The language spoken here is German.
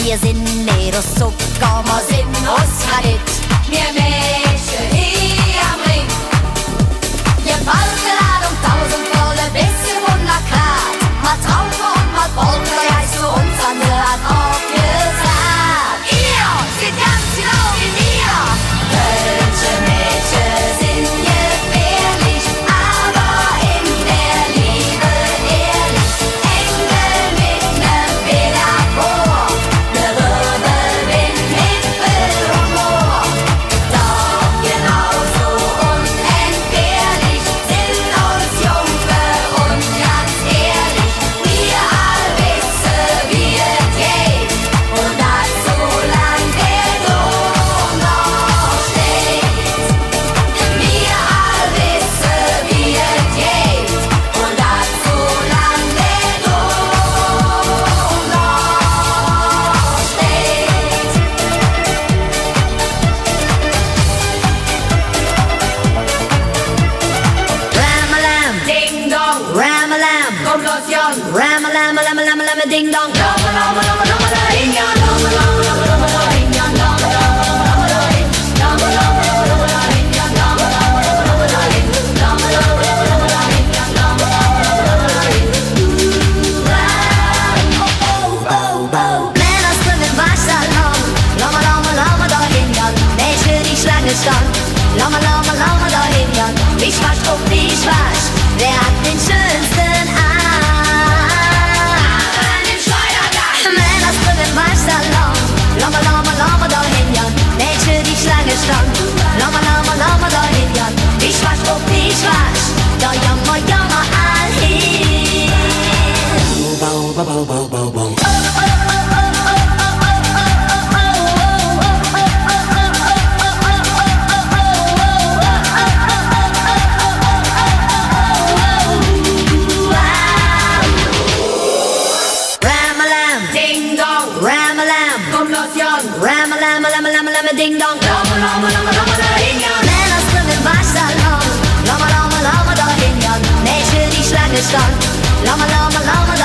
Wir sind nicht aus Zucker, wir sind aus Hadid. Wir Mädchen hier am Ring. Ihr Ballgeladung, 1000 volle bisschen 100 Grad. Mal Traufe und mal Bolke, heißt für uns an der Art aufgesagt. Ihr seht ganz genau wie wir. Deutsche Mädchen sind gefährlich, aber in der Liebe ehrlich. Engel mit nem Federbohr, ne Wirbelwind mit Humor. Doch genauso unentbehrlich sind uns Junge und ganz ehrlich, wir all wissen, wie es geht. Und das solang der Dom noch steht. Wir all wissen, wie es geht. Und das solang der Dom noch steht. Ramalam, ding dong, ramalam, komm los Jon, ramalam, lam lam lam ding dong, lama lama lama lama la ding Jon, lama lama lama lama la ding Jon, lama lama lama la ding, lama lama lama la ding Jon, lama lama lama la ding, lama lama lama la ding Jon, lama lama la ding. Männer schwimmen im Waschsalon, lama lama lama dahin Jon, Mädchen die Schlange stand, lama lama lama dahin Jon, ich wasch auf dich wasch, wer hat den schönsten Arm? Männer schwimmen im Waschsalon, lama lama lama dahin Jon, Mädchen die Schlange stand, lama lama lama dahin Jon, ich wasch auf dich wasch, da jammer jammer all hin. Bau, bau, bau, bau, bau, bau. Ramalam, ding dong, ramalam, komm los Jon, ramalam, lama lama lama ding dong, lama lama lama lama la ding Jon. Männer schwimmen im Waschsalon, lama lama lama dahin Jon, Mädchen die Schlange stand, lama lama lama